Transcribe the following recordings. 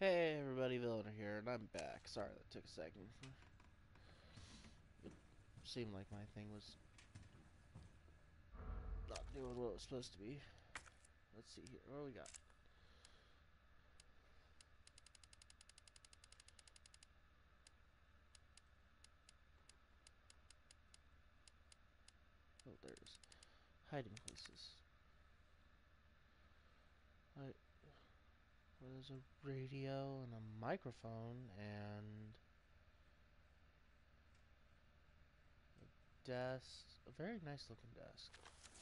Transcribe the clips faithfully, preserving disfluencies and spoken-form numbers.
Hey everybody, Villainer here, and I'm back. Sorry that took a second. It seemed like my thing was not doing what it was supposed to be. Let's see here. What do we got? Oh, there's hiding places. I, well, there's a radio and a microphone and a desk. A very nice looking desk.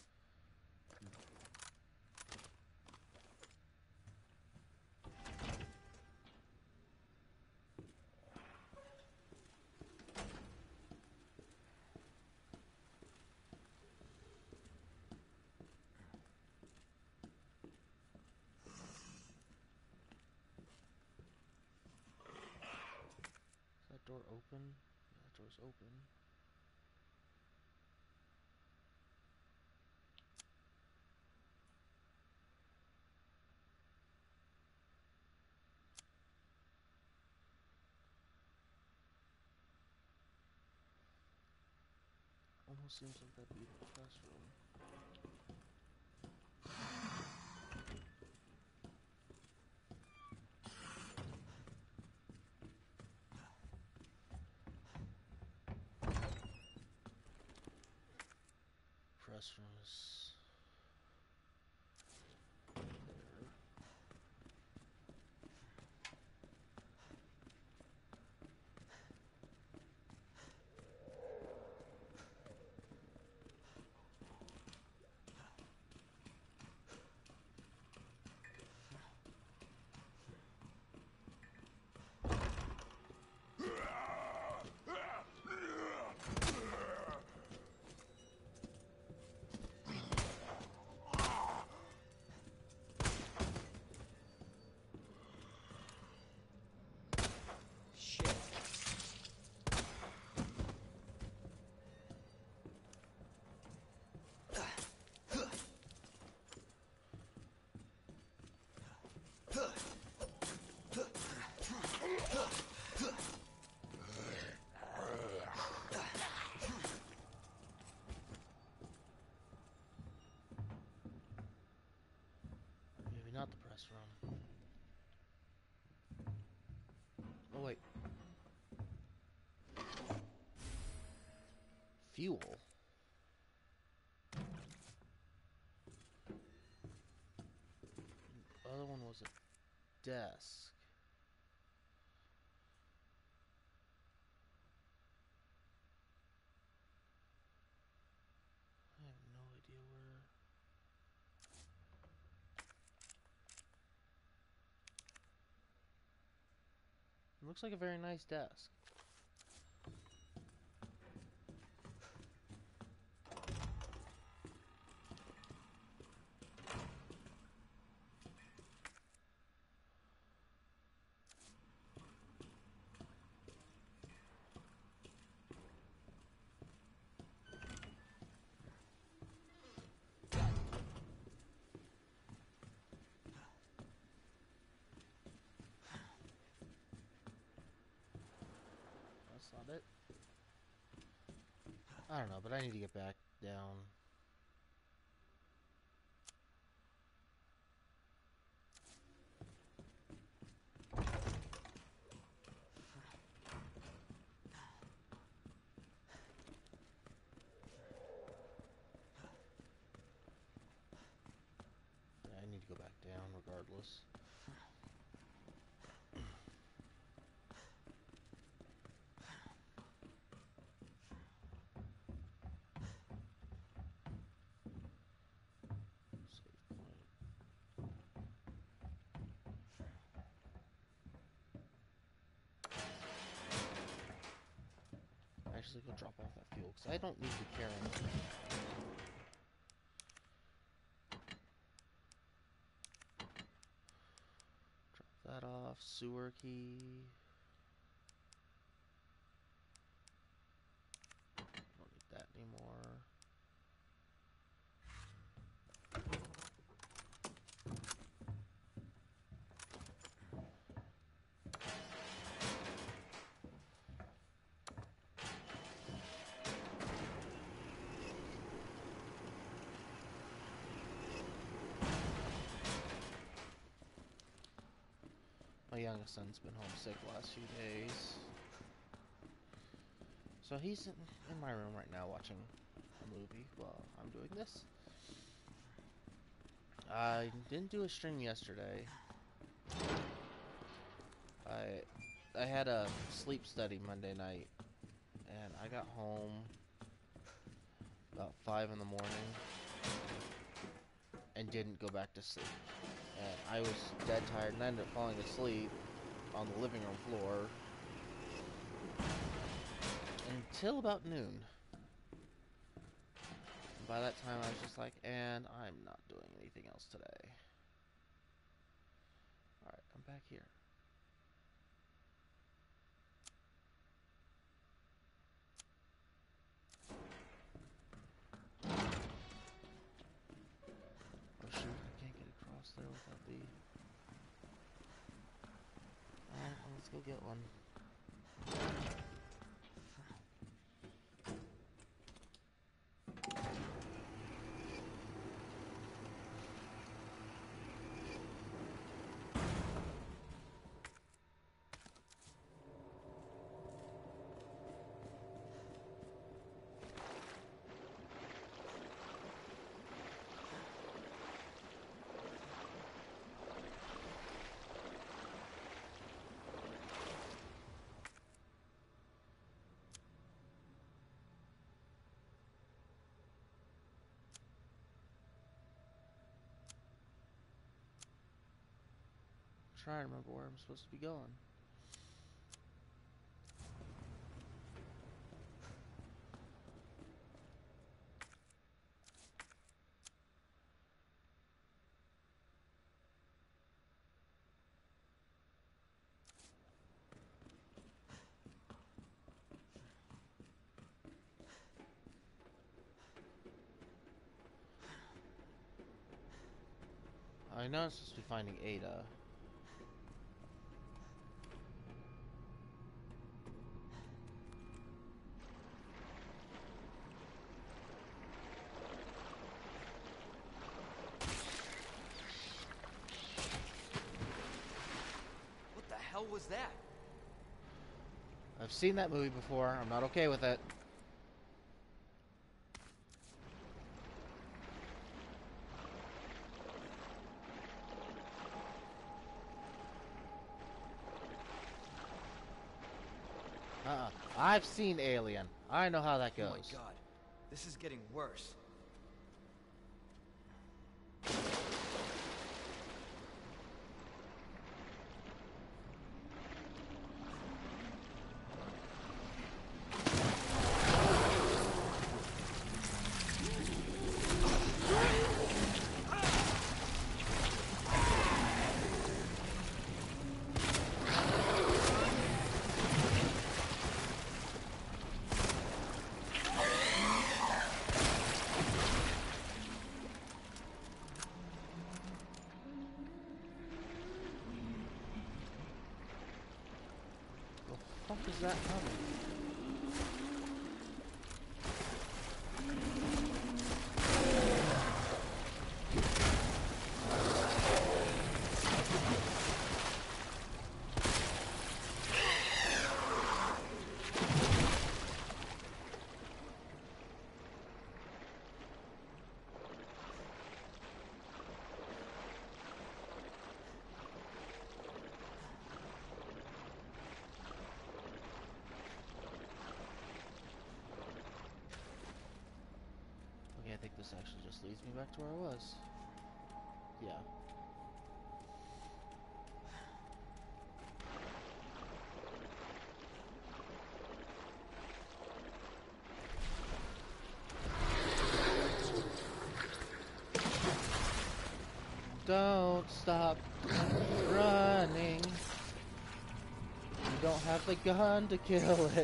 Is that door open? Yeah, that door's open. Almost seems like that'd be the press room. Press room is there. Maybe not the press room. Oh wait. Fuel. The other one was a desk. I have no idea where. It looks like a very nice desk. That's not it. I don't know, but I need to get back down. I need to go back down regardless. Save point. Actually, go drop off that fuel because I don't need to carry anything. Drop that off. Sewer key. Don't need that anymore. youngest son's been homesick the last few days. So he's in, in my room right now watching a movie while I'm doing this. I didn't do a stream yesterday. I I had a sleep study Monday night, and I got home about five in the morning and didn't go back to sleep. And I was dead tired and I ended up falling asleep on the living room floor until about noon. And by that time I was just like, and I'm not doing anything else today. Alright, I'm back here. Oh shoot, I can't get across there without the... Alright, well, let's go get one. Trying to remember where I'm supposed to be going. I know I'm supposed to be finding Ada. What the hell was that? I've seen that movie before. I'm not okay with it. Uh-uh. I've seen Alien. I know how that goes. Oh my god. This is getting worse. What the fuck is that coming? Okay, I think this actually just leads me back to where I was. Yeah. Don't stop running. You don't have the gun to kill it.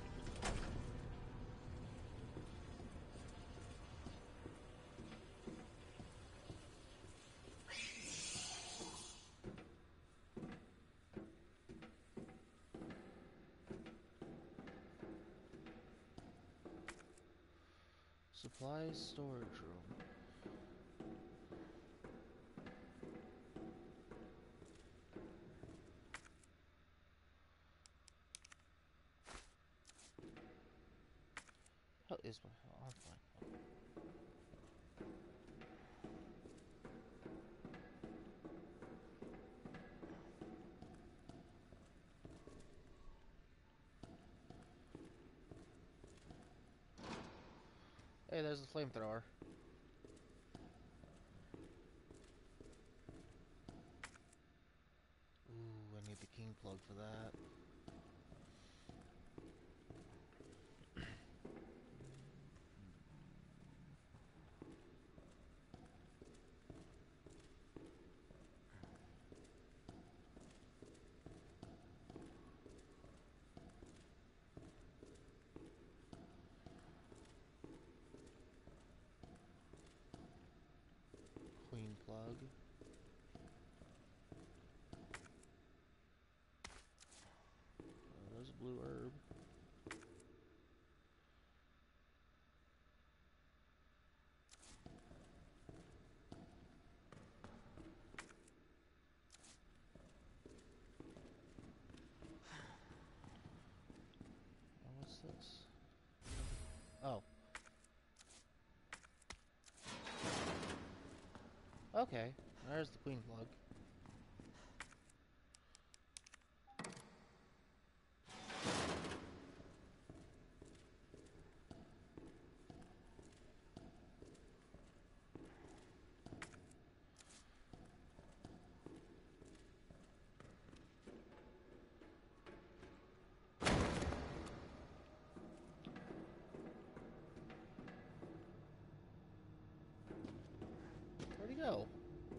Supplies storage room. that's fine. Hey, there's the flamethrower. Ooh, I need the king plug for that. Queen plug. Oh, there's a blue herb. Oh, what's this? Oh. Okay, there's the queen plug. Where'd he go?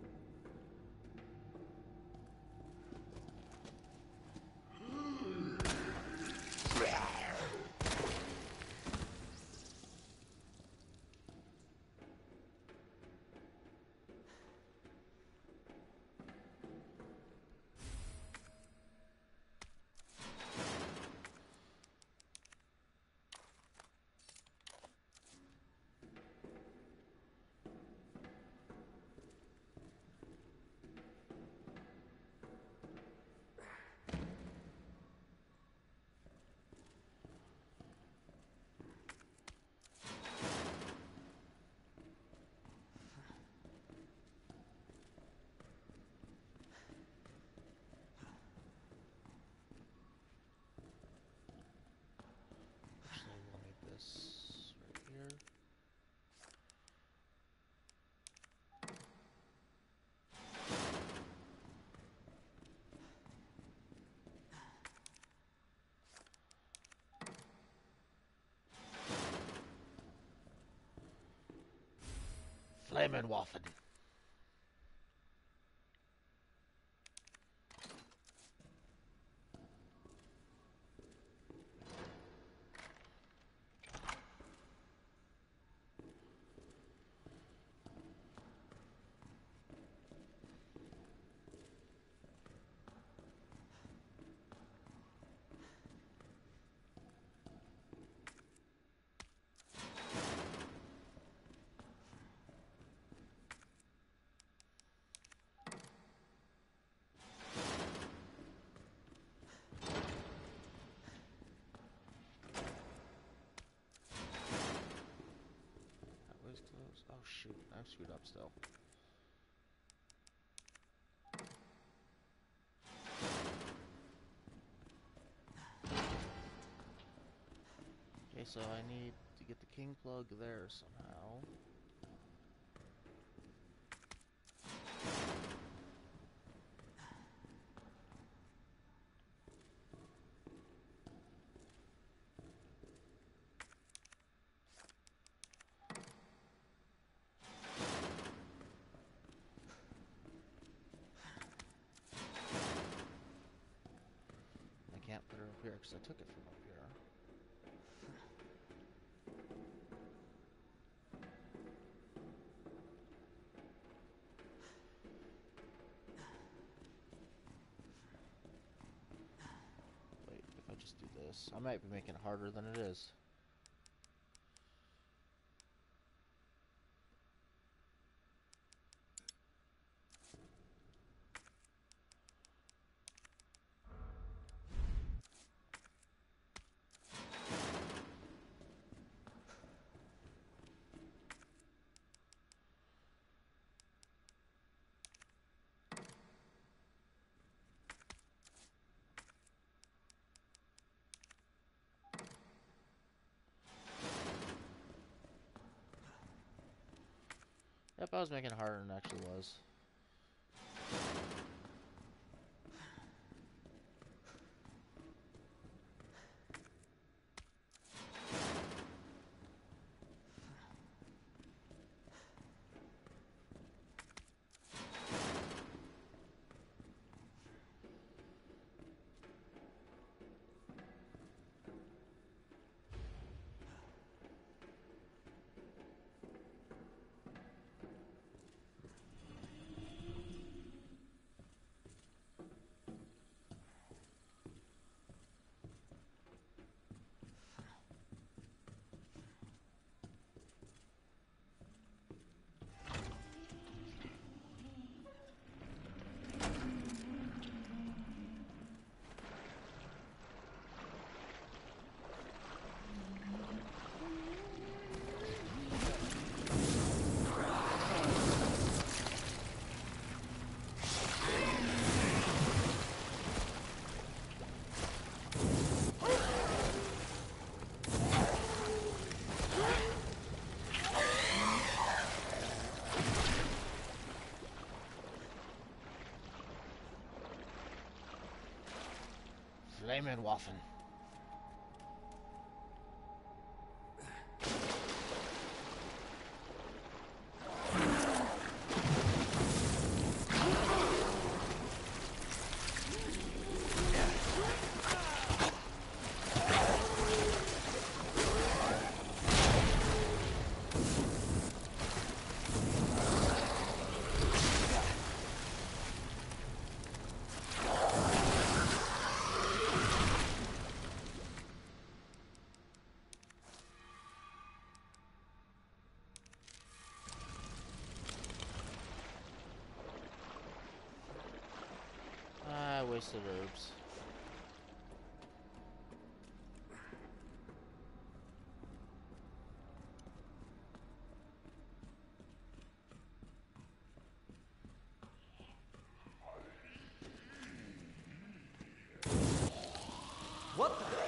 Actually, we'll need this right here. Flammenwaffen. Highway's closed. Oh shoot, I'm screwed up still. Okay, so I need to get the king plug there somehow. I can't put her up here because I took it from up here. Wait, if I just do this, I might be making it harder than it is. Yep, I was making it harder than it actually was. Flamin' Waffen. I wasted herbs. What the?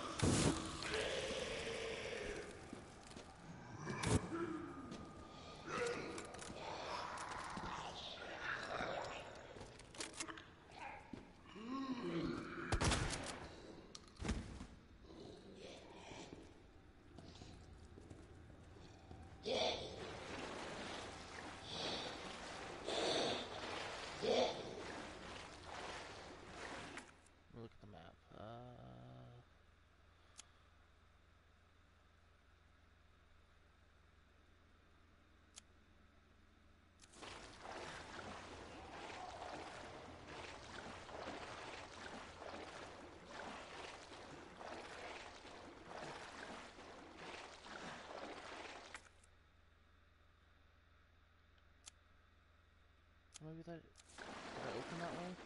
Look at the map. Uh... Maybe that... Did I open that way?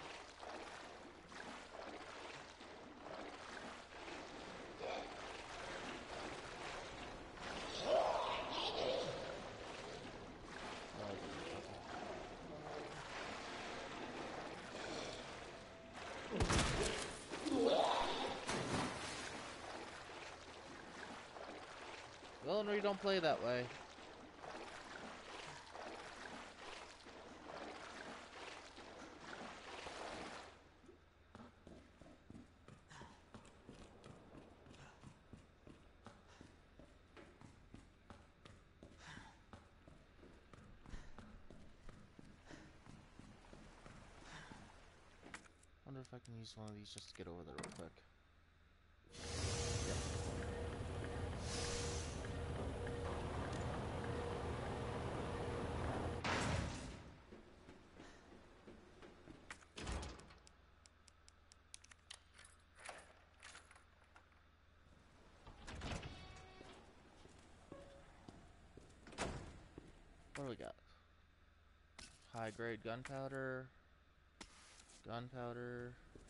No, I didn't. Okay. Well, no, you don't play that way. Wonder if I can use one of these just to get over there real quick. What do we got? High grade gunpowder. Gunpowder.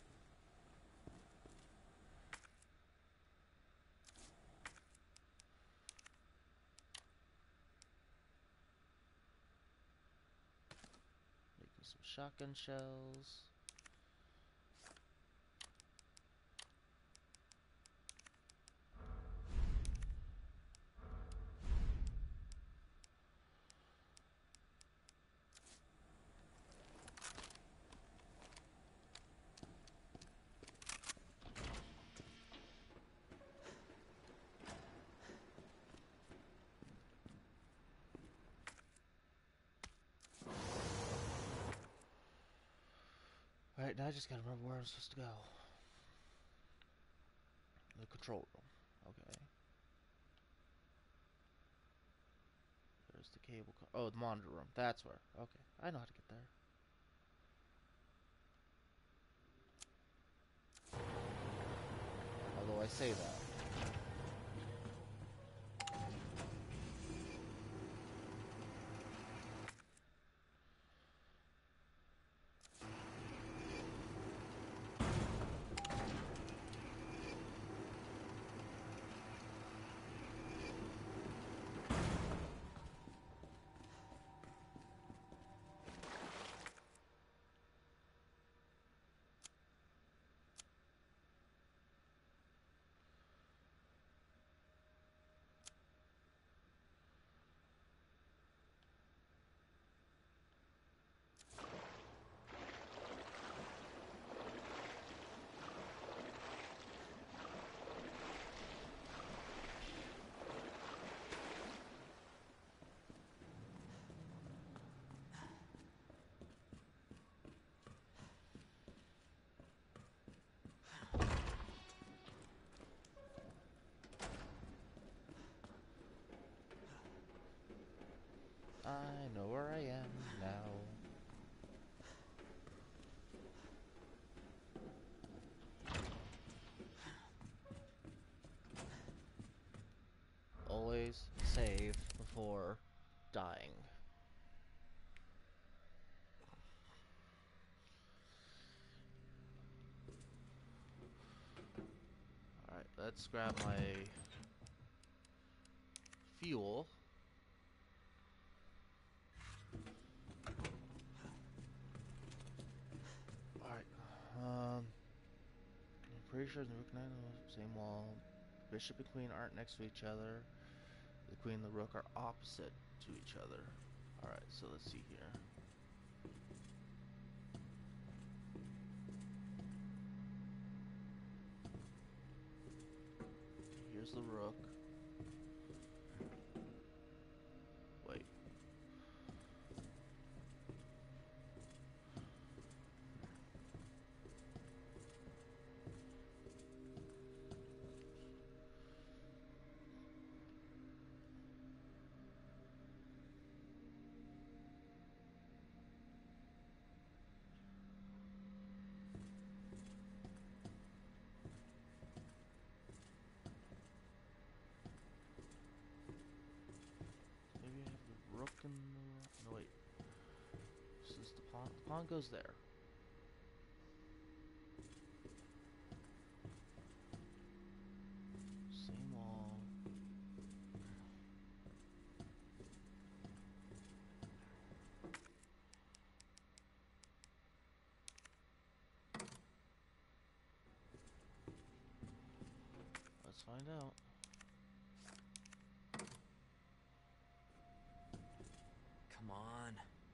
Making some shotgun shells. Alright, now I just gotta remember where I'm supposed to go. The control room. Okay. There's the cable car. Oh, the monitor room. That's where. Okay. I know how to get there. Although I say that. I know where I am now. Always save before dying. Alright, let's grab my fuel. Alright, um, I'm pretty sure the Rook and I on the same wall. Bishop and Queen aren't next to each other. The Queen and the Rook are opposite to each other. Alright, so let's see here. Here's the Rook. Wait. Maybe I have the Rook and the... No, wait. This is the pawn. The pawn goes there. Same wall. Let's find out. Come on.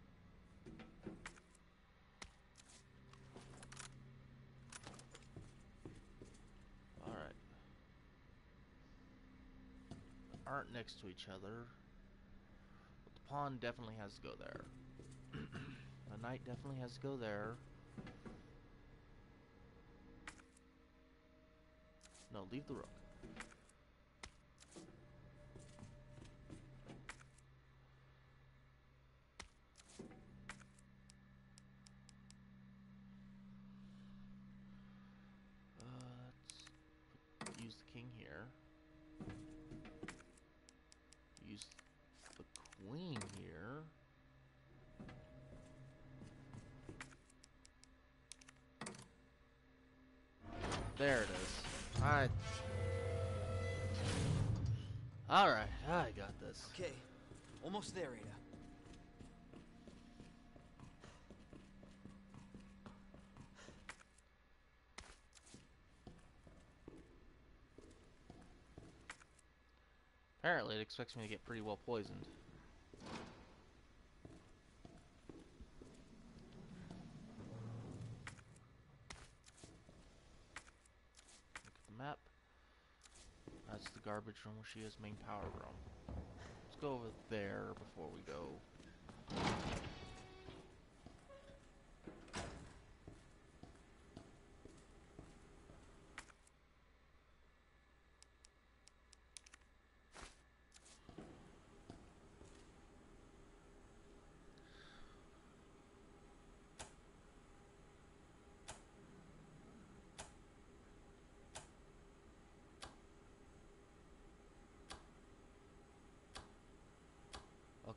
Alright. Aren't next to each other. But the pawn definitely has to go there. The knight definitely has to go there. No, leave the Rook. Uh, let's use the king here. Use the queen here. There it is. Alright. Alright, I got this. Okay, almost there, Ada. Apparently it expects me to get pretty well poisoned. Look at the map. That's the garbage room where she is, main power room. Let's go over there before we go.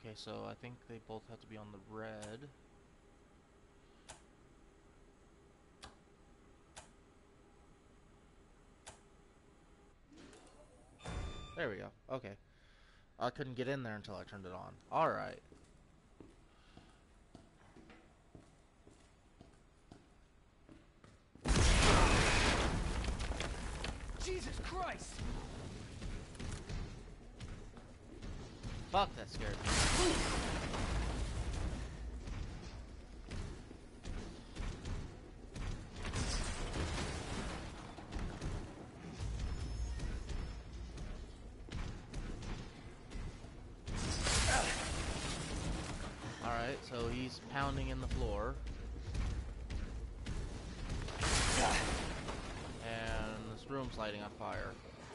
Okay, so I think they both have to be on the red. There we go. Okay. I couldn't get in there until I turned it on. Alright. Jesus Christ! Fuck, that scared me. Alright, so he's pounding in the floor. And this room's lighting on fire.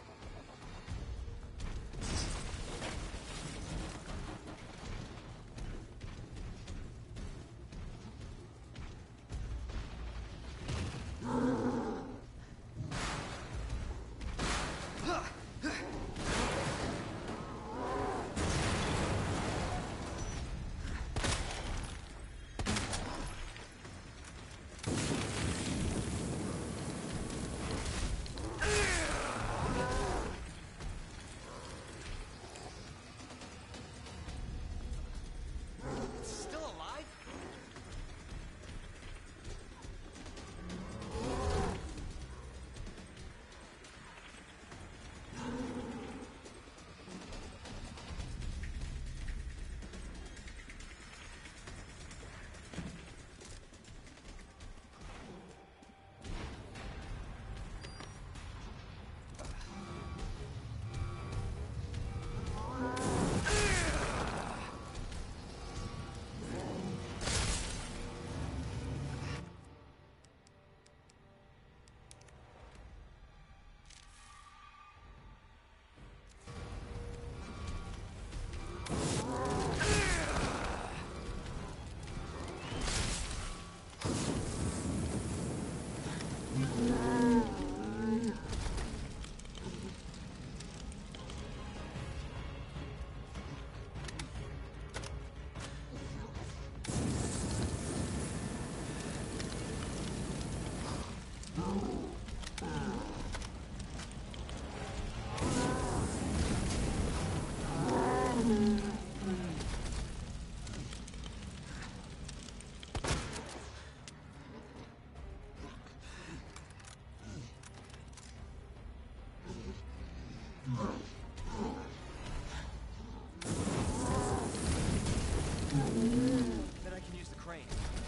Then I can use the crane.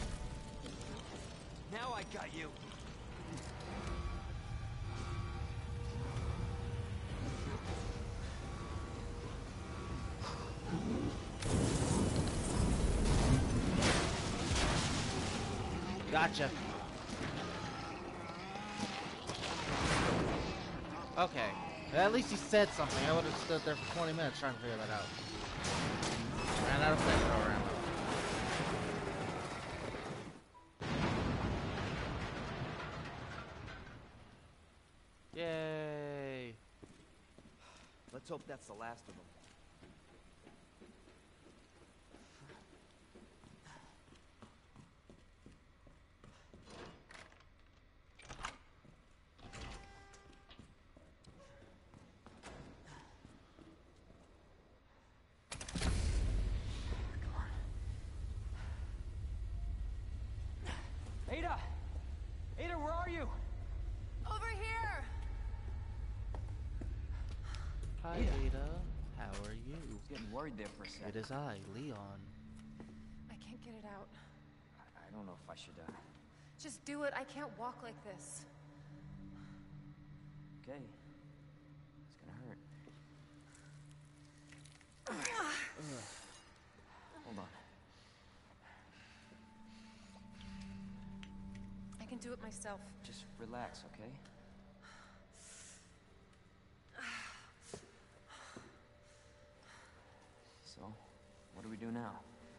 Now I got you. Gotcha. Okay. At least he said something. I would have stood there for twenty minutes trying to figure that out. Ran out of flamethrower ammo. Yay! Let's hope that's the last of them. Ada! Ada, where are you? Over here! Hi, Ada. Ada. How are you? I was getting worried there for a second. It is I, Leon. I can't get it out. I, I don't know if I should, uh... Just do it. I can't walk like this. Okay. It's gonna hurt. Ugh. Hold on. I can do it myself. Just relax, okay? So, what do we do now?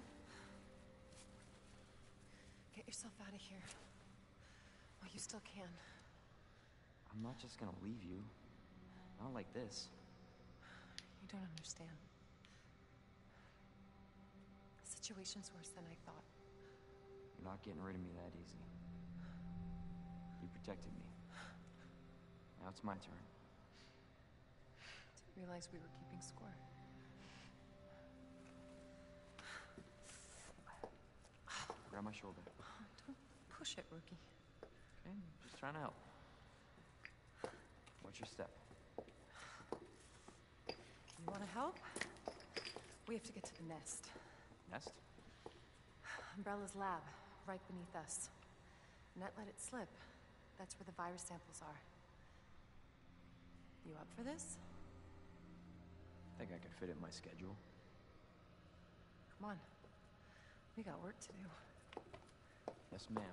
Get yourself out of here. While you still can. I'm not just gonna leave you. Not like this. You don't understand. situation's worse than I thought. You're not getting rid of me that easy. You protected me. Now it's my turn. Didn't realize we were keeping score. Grab my shoulder. Don't push it, rookie. Okay, just trying to help. What's your step? You want to help? We have to get to the nest. Nest? Umbrella's lab, right beneath us. Net let it slip. That's where the virus samples are. You up for this? I think I could fit it in my schedule. Come on. We got work to do. Yes, ma'am.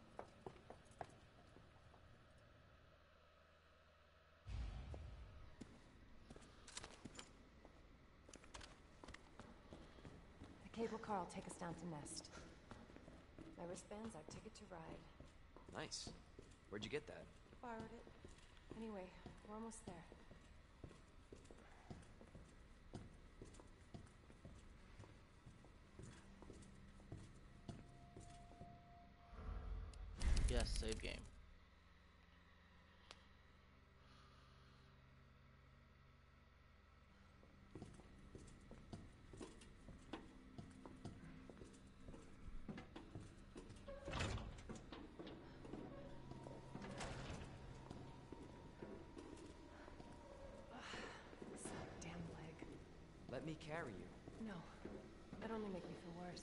The cable car will take us down to Nest. My wristband's our ticket to ride. Nice. Where'd you get that? Borrowed it. Anyway, we're almost there. Yes, save game. This damn leg. Let me carry you. No. That'd only make me feel worse.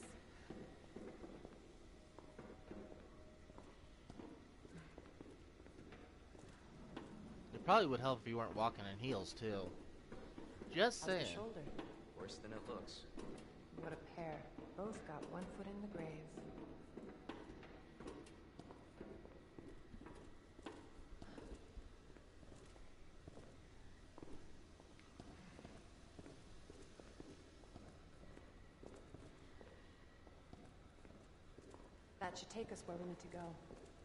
It probably would help if you weren't walking in heels, too. Just How's the saying. shoulder? Worse than it looks. What a pair. Both got one foot in the grave. That should take us where we need to go.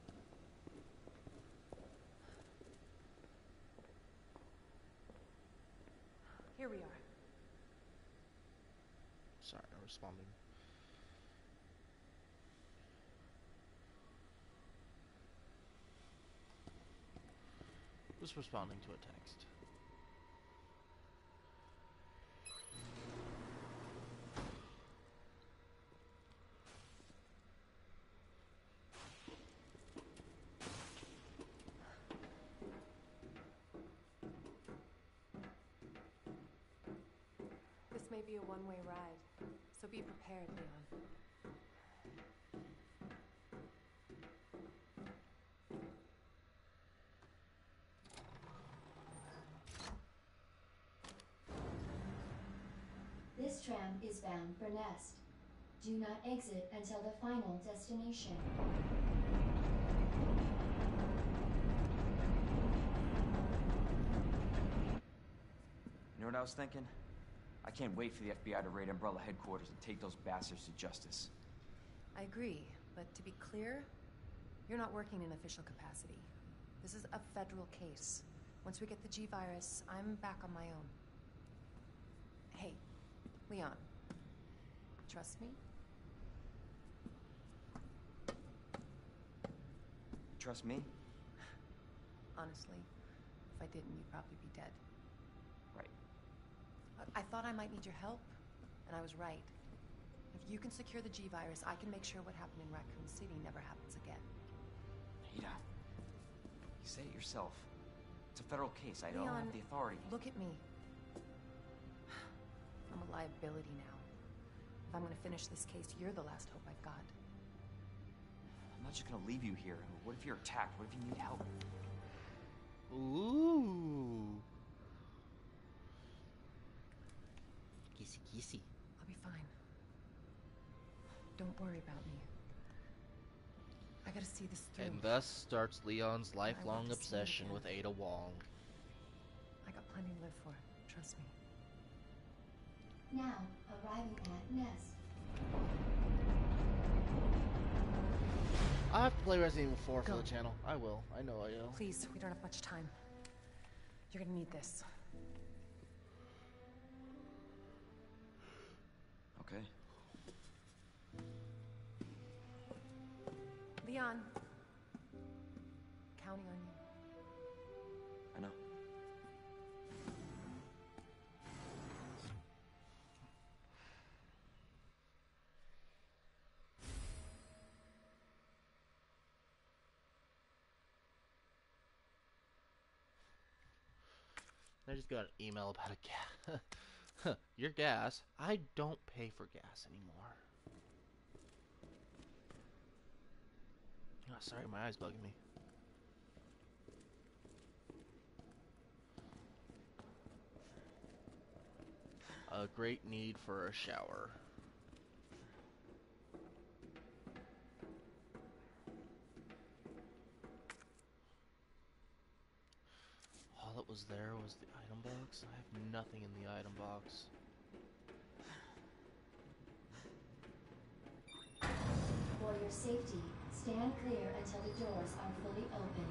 Here we are. Sorry, I'm responding. Just responding to a text. This may be a one-way ride, so be prepared, Leon. This tram is bound for Nest. Do not exit until the final destination. You know what I was thinking? I can't wait for the F B I to raid Umbrella headquarters and take those bastards to justice. I agree, but to be clear, you're not working in official capacity. This is a federal case. Once we get the G virus, I'm back on my own. Hey, Leon, trust me? Trust me? Honestly, if I didn't, you'd probably be dead. Right. I thought I might need your help, and I was right. If you can secure the G virus, I can make sure what happened in Raccoon City never happens again. Ada, you say it yourself. It's a federal case. I don't Leon, have the authority. Look at me. I'm a liability now. If I'm gonna finish this case, you're the last hope I've got. I'm not just gonna leave you here. What if you're attacked? What if you need help? Ooh. Kissy kissy. I'll be fine. Don't worry about me. I gotta see this through. And thus starts Leon's lifelong to see it obsession again. with Ada Wong. I got plenty to live for. Trust me. Now, arriving at Nest. I have to play Resident Evil four for Go. the channel. I will. I know I will. Please, we don't have much time. You're gonna need this. Okay. on. Counting on you. I know. I just got an email about a gas. Your gas? I don't pay for gas anymore. Oh, sorry, my eye's bugging me. A great need for a shower. All that was there was the item box. I have nothing in the item box. For your safety, stand clear until the doors are fully open.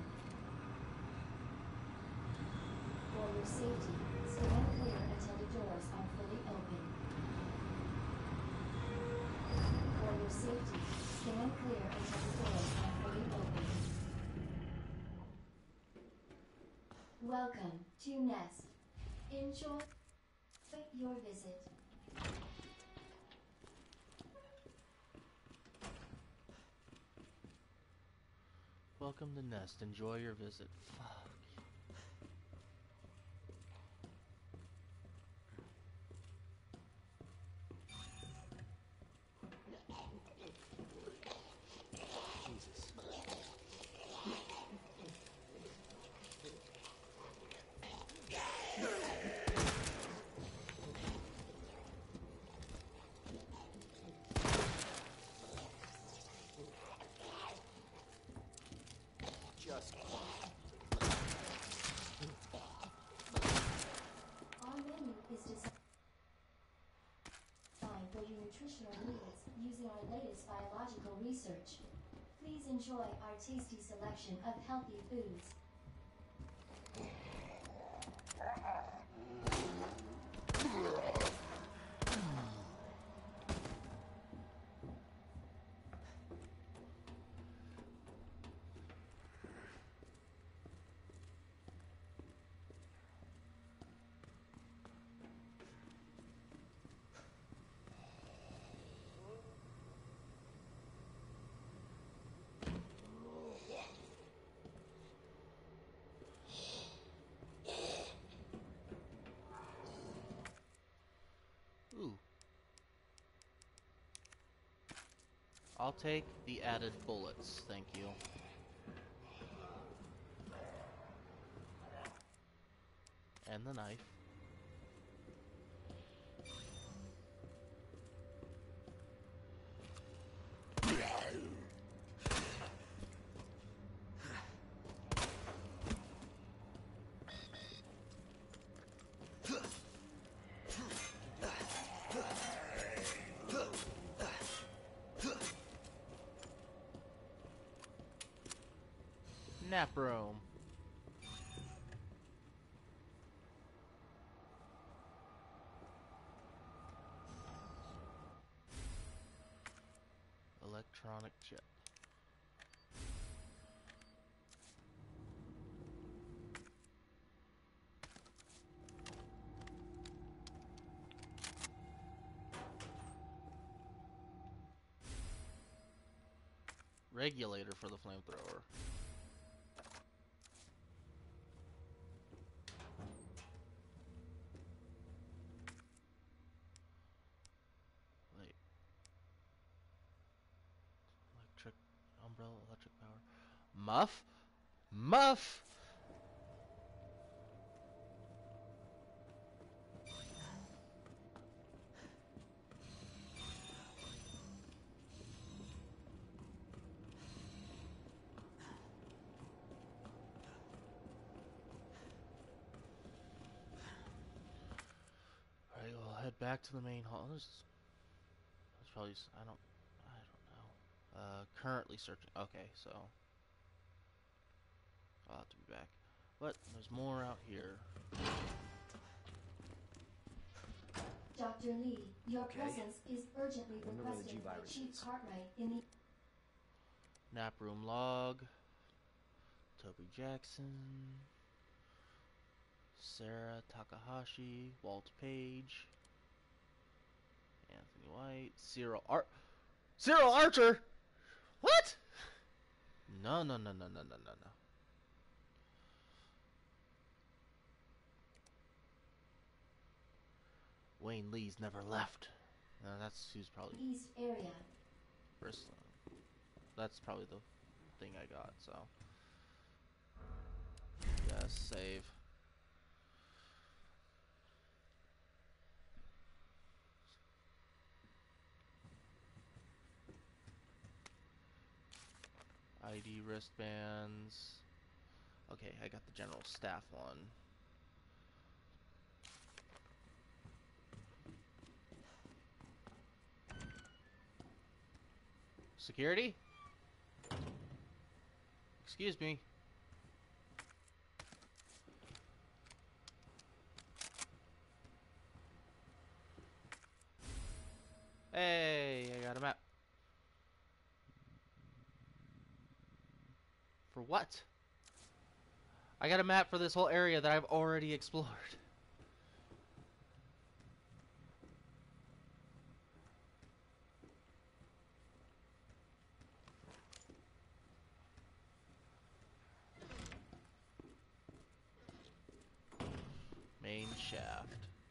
For your safety, stand clear until the doors are fully open. For your safety, stand clear until the doors are fully open. Welcome to Nest. Enjoy your visit. Welcome to Nest. Enjoy your visit. Fuck. Jesus. Just Our menu is designed for your nutritional needs using our latest biological research. Please enjoy our tasty selection of healthy foods. Ooh. I'll take the added bullets, thank you. And the knife. Nap room. Electronic chip. Regulator for the flamethrower. Wait. Electric umbrella, electric power. Muff? Muff! Alright, we'll head back to the main hall. There's, there's probably, s- I don't, I don't know. Uh, currently searching. Okay, so I'll have to be back. But there's more out here. Doctor Lee, your Okay. presence is urgently Wonder where the requested by G-virus Chief is. Cartwright in the Nap room log. Toby Jackson. Sarah Takahashi. Walt Page. Anthony White. Cyril Ar- Cyril Archer! What? No, no, no, no, no, no, no, no. Wayne Lee's never left. No, that's who's probably East area. Bristol. That's probably the thing I got, so. Yes, save. I D wristbands. Okay, I got the general staff one. Security? Excuse me. Hey, I got a map. For what? I got a map for this whole area that I've already explored. Main shaft.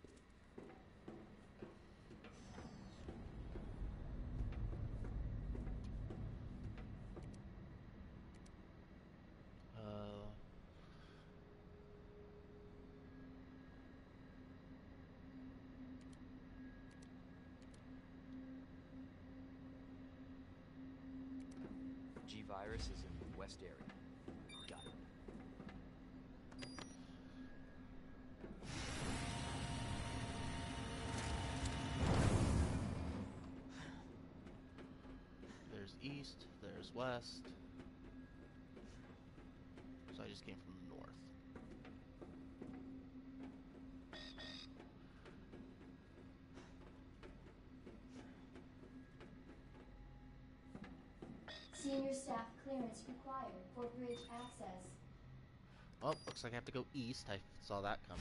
Uh, G-Virus is in the west area. Got it. there's east, there's west. So I just came from the north. Senior staff clearance required for bridge access. Oh, looks like I have to go east. I saw that coming.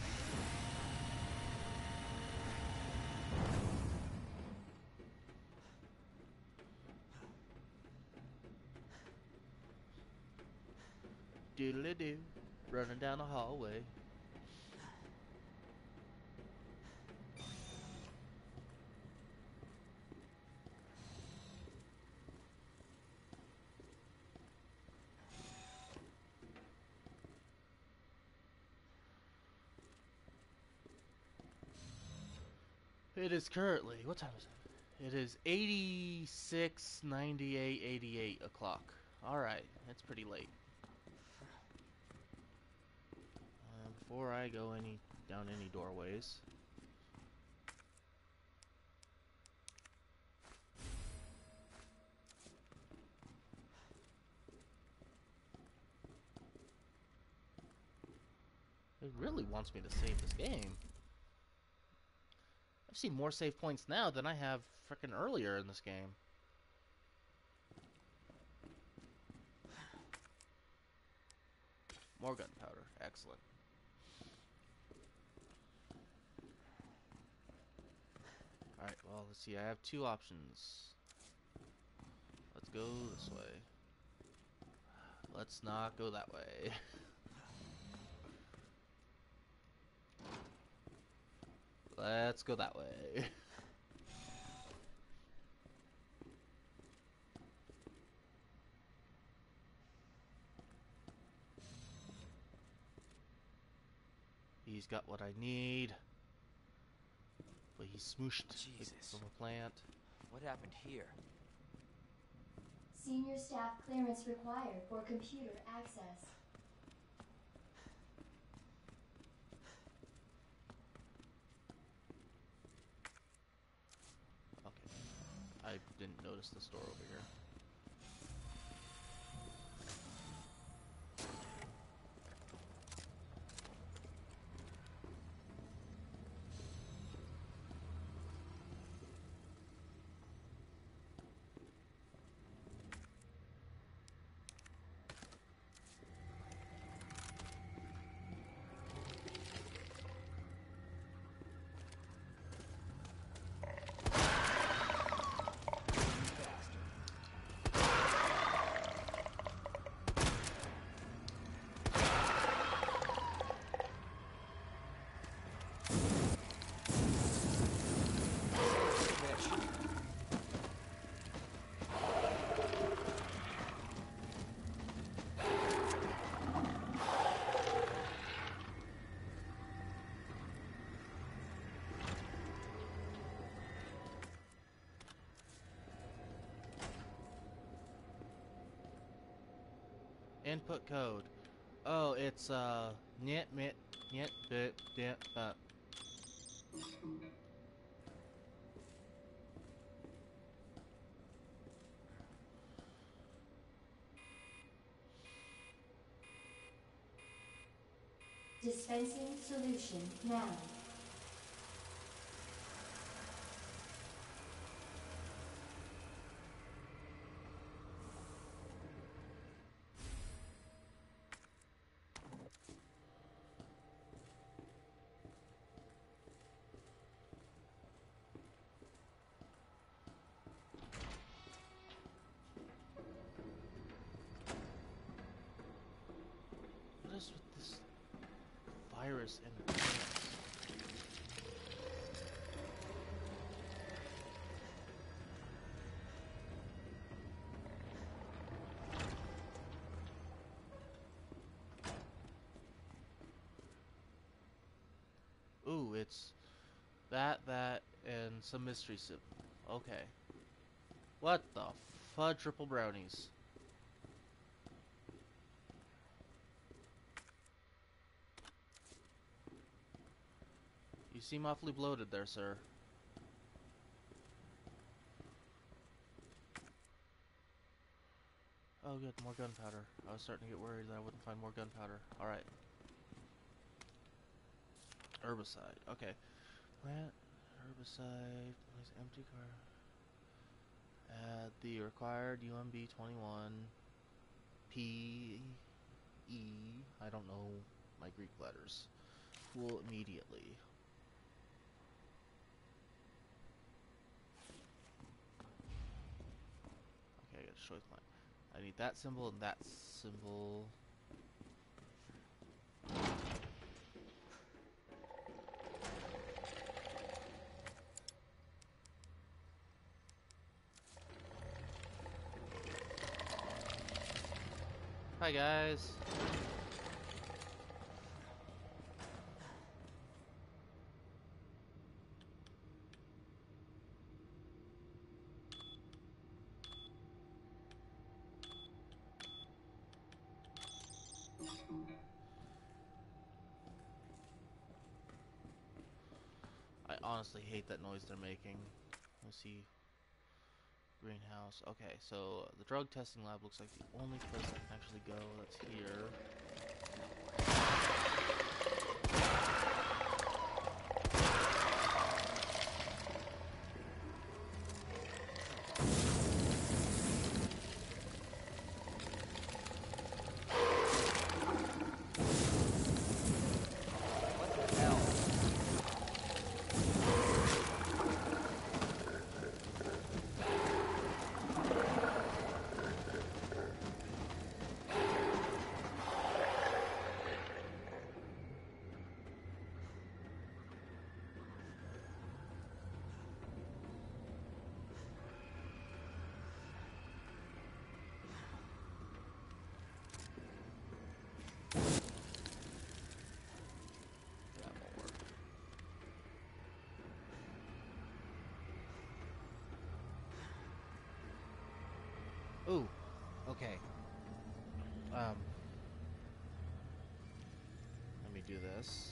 Doodly-doo. Running down the hallway. It is currently, what time is it? It is eighty-six, ninety-eight, eighty-eight o'clock. Alright, it's pretty late. Uh, before I go any down any doorways. It really wants me to save this game. I've seen more save points now than I have frickin' earlier in this game. More gunpowder. Excellent. Alright, well, let's see. I have two options. Let's go this way. Let's not go that way. Let's go that way. He's got what I need. But he smooshed Jesus. from a plant. What happened here? Senior staff clearance required for computer access. Okay. I didn't notice the store over here. Input code. Oh, it's uh, net mit net bit net uh. Dispensing solution now. What is with this virus in the pants? Ooh, it's that, that, and some mystery soup. Okay. What the fudge triple brownies? You seem awfully bloated there, sir. Oh good, more gunpowder. I was starting to get worried that I wouldn't find more gunpowder. Alright. Herbicide. Okay. Plant, herbicide, place empty car. Add the required U M B twenty-one P E, I don't know my Greek letters. Tool immediately. Okay, I gotta show my. I need that symbol and that symbol. Hi guys. I honestly hate that noise they're making. Let's see. Greenhouse. Okay, so the drug testing lab looks like the only place I can actually go. That's here. What the hell? That won't work. Ooh. Okay. Um. Let me do this.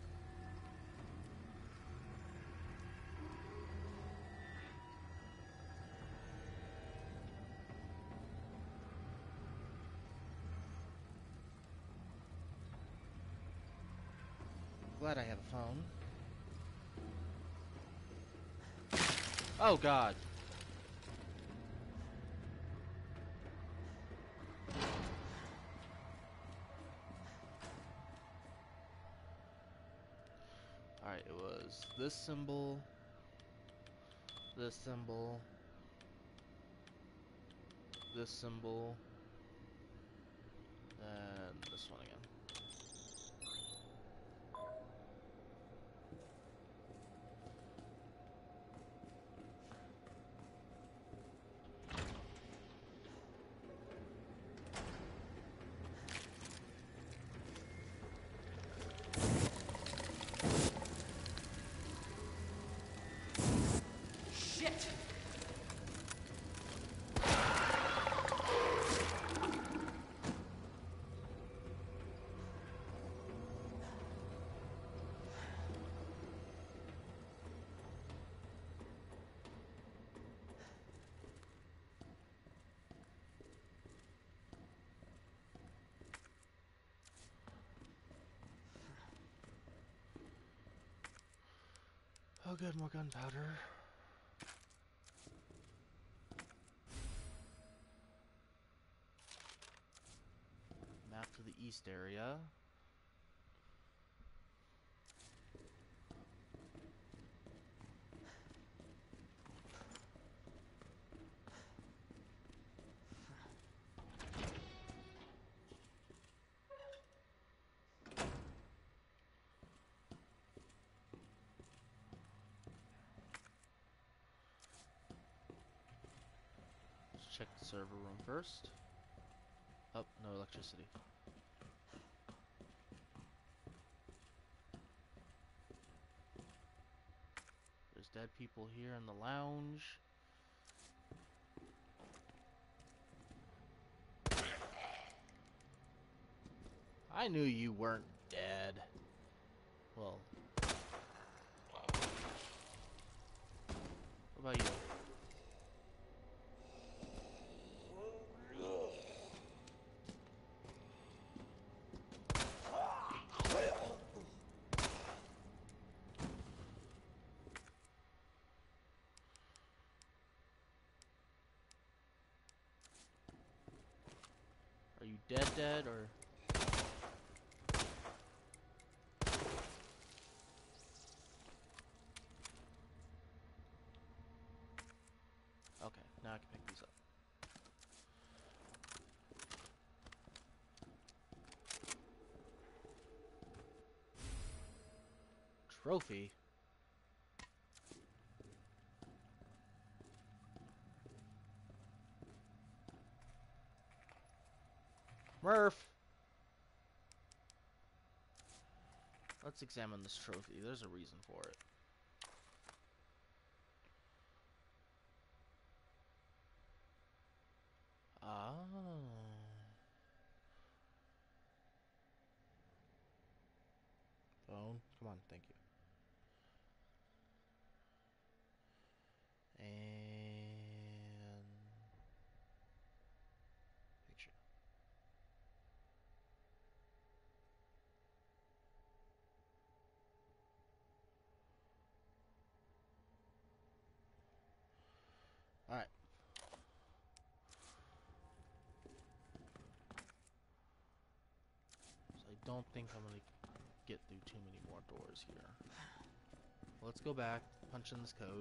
Glad I have a phone. Oh God. Alright, it was this symbol, this symbol, this symbol, and this one again. Shit! good, more gunpowder. Map to the east area. Check the server room first. Oh, no electricity. There's dead people here in the lounge. I knew you weren't dead. Well, what about you? Are you dead dead or? Okay, now I can pick these up. Trophy? Murph! Let's examine this trophy. There's a reason for it. Ah. Phone. Come on, thank you. And picture. Alright. So I don't think I'm gonna get through too many more doors here. Let's go back, punch in this code.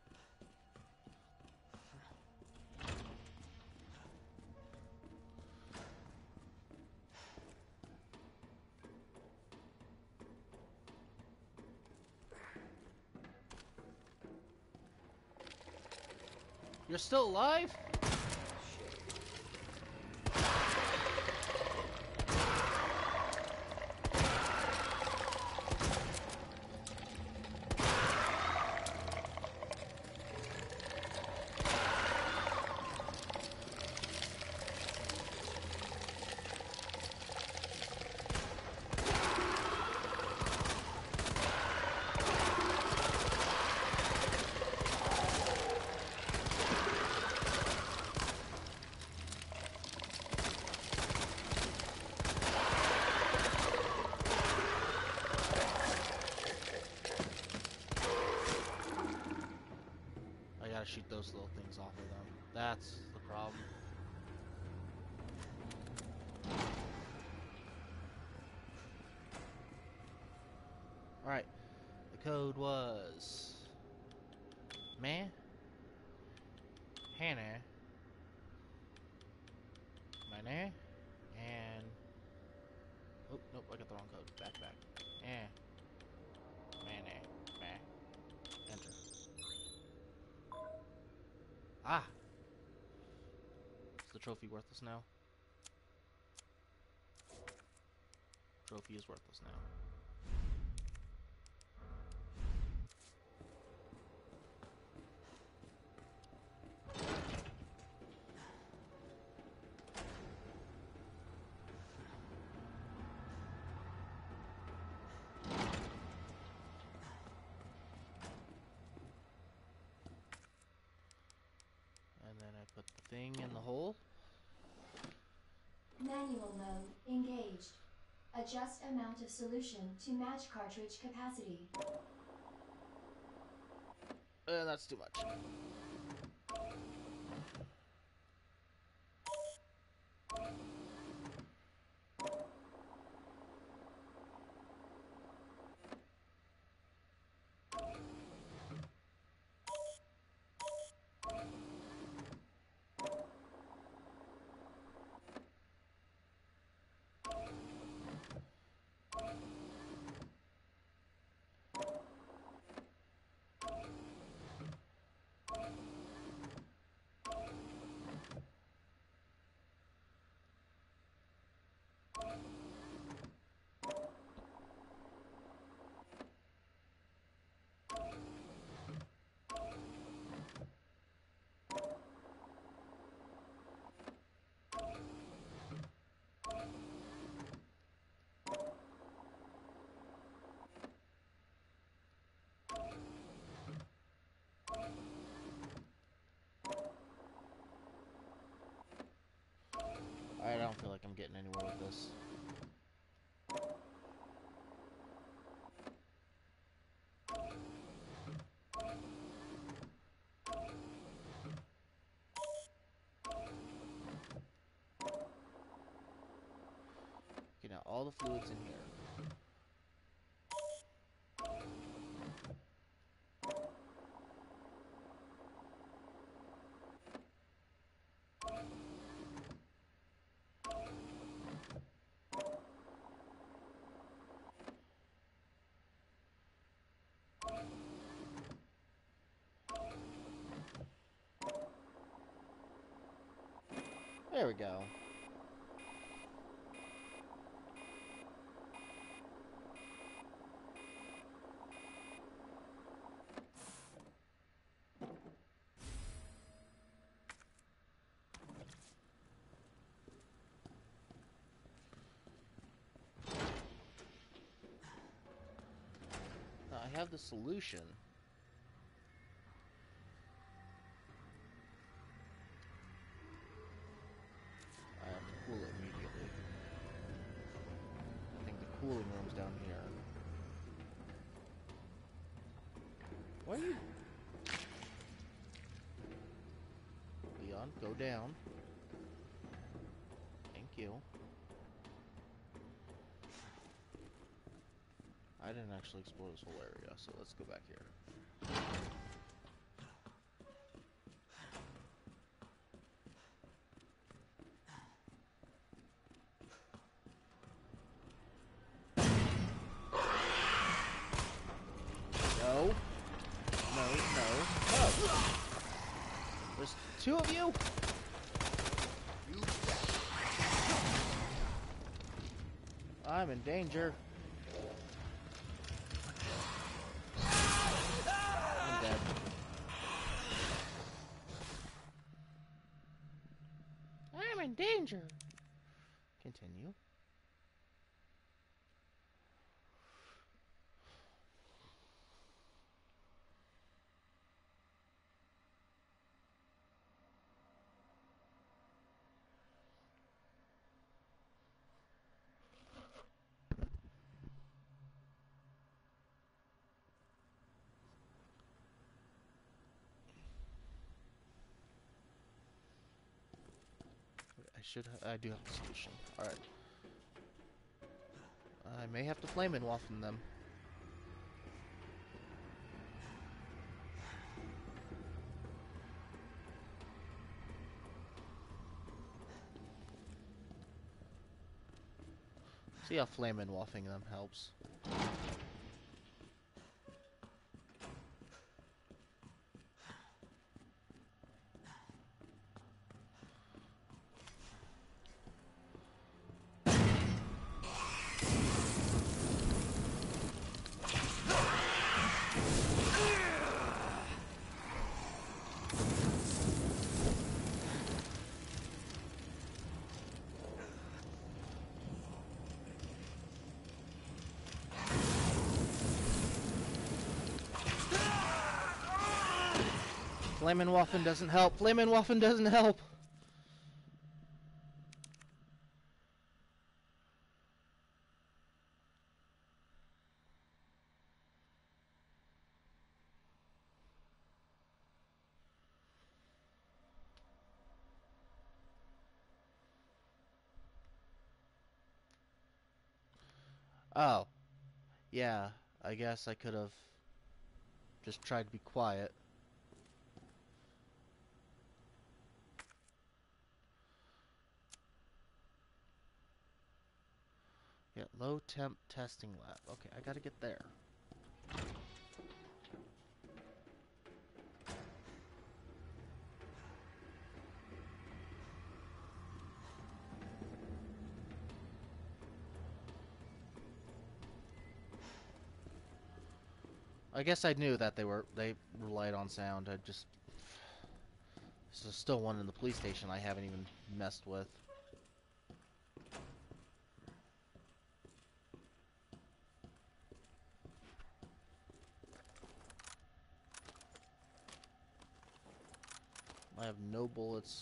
You're still alive? Shoot those little things off of them. That's the problem. Alright. The code was meh Hannah Mane and oh nope, I got the wrong code. Back back. Eh. Mane. Meh. Enter. Ah! Is the trophy worthless now? Trophy is worthless now. Put the thing in the hole. Manual mode engaged. Adjust amount of solution to match cartridge capacity. Uh, that's too much. I don't feel like I'm getting anywhere with this. Okay, now all the fluids in here. There we go. Now I have the solution. I have to cool it immediately. I think the cooling room's down here. Why are you... Leon, go down. Thank you. I didn't actually explore this whole area, so let's go back here. No. No, no, no. There's two of you? I'm in danger. I'm dead. I'm in danger. Continue. I should. I do have the solution. All right. I may have to flame and waffen them. See how flame and waffing them helps. Flamin' Waffen doesn't help. Flamin' Waffen doesn't help. Oh, yeah. I guess I could have just tried to be quiet. Yeah, low temp testing lab. Okay, I gotta get there. I guess I knew that they were they relied on sound. I just there's still one in the police station I haven't even messed with. I have no bullets.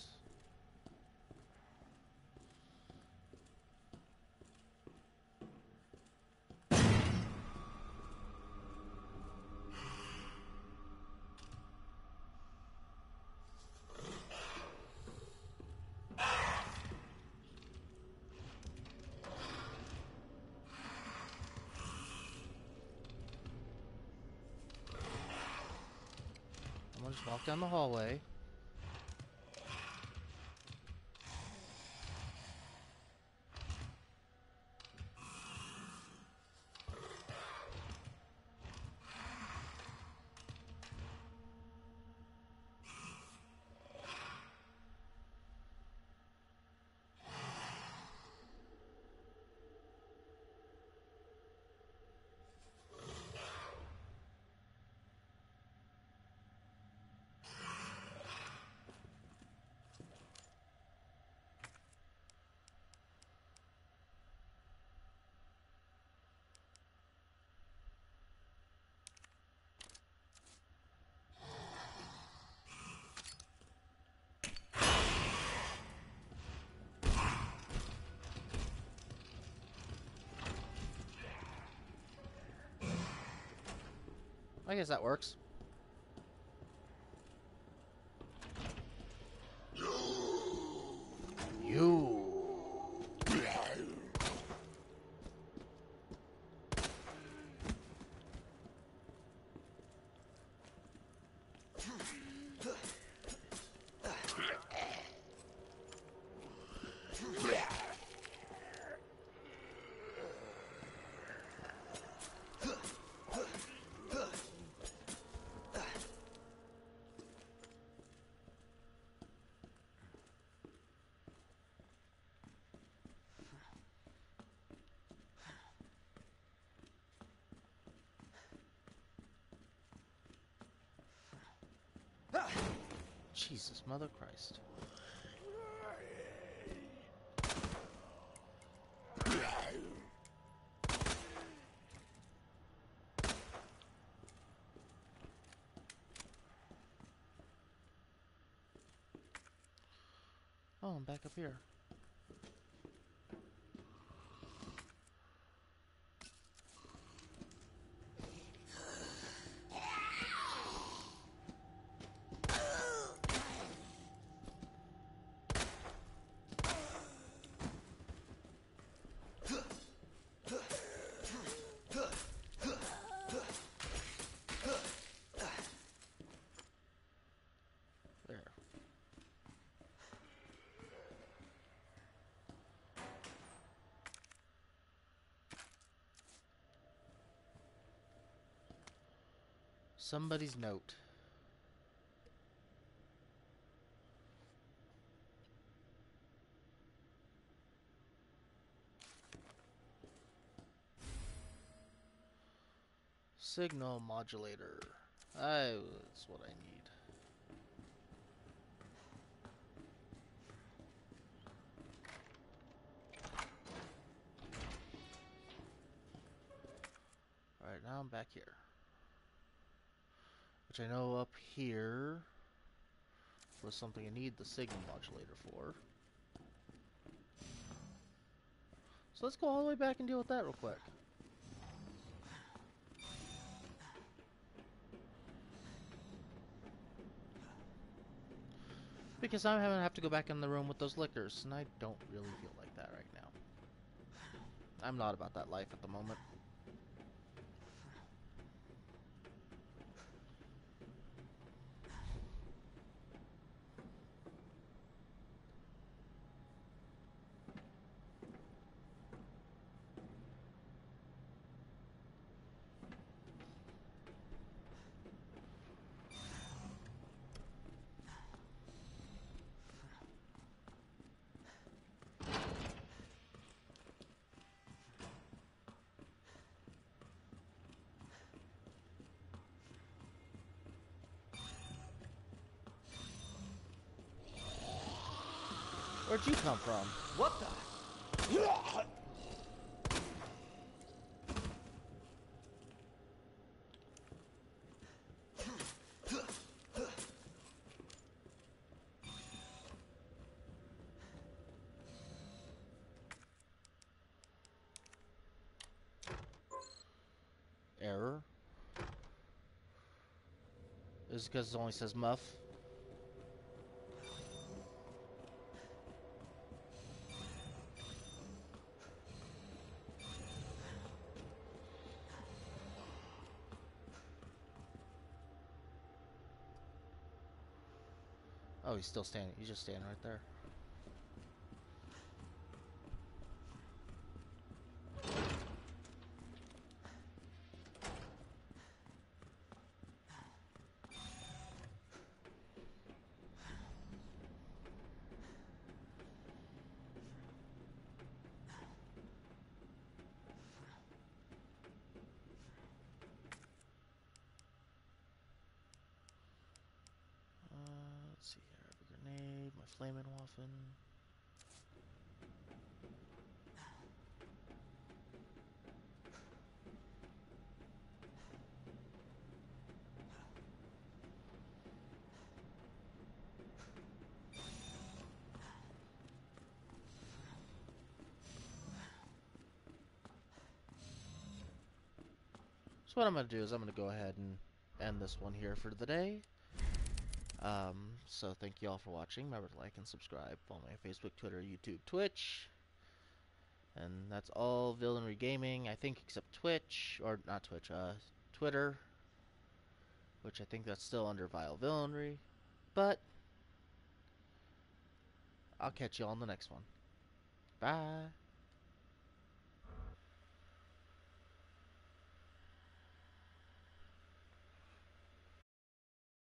I'm gonna just walk down the hallway. I guess that works. You. Jesus, Mother Christ. Oh, I'm back up here. There. Somebody's note. Signal modulator. I, that's what I need. Alright, now I'm back here. Which I know up here was something I need the signal modulator for. So let's go all the way back and deal with that real quick. Because I'm having to have to go back in the room with those lickers, and I don't really feel like that right now. I'm not about that life at the moment. Where'd you come from? What the? Error? Is it because it only says muff? Oh, he's still standing. He's just standing right there. Uh, let's see here. I have a grenade, my flaming waffen. So what I'm going to do is I'm going to go ahead and end this one here for the day. Um, so thank you all for watching. Remember to like and subscribe. Follow me on Facebook, Twitter, YouTube, Twitch. And that's all Villainry Gaming, I think, except Twitch. Or not Twitch, uh, Twitter. Which I think that's still under Vile Villainry. But I'll catch you all on the next one. Bye.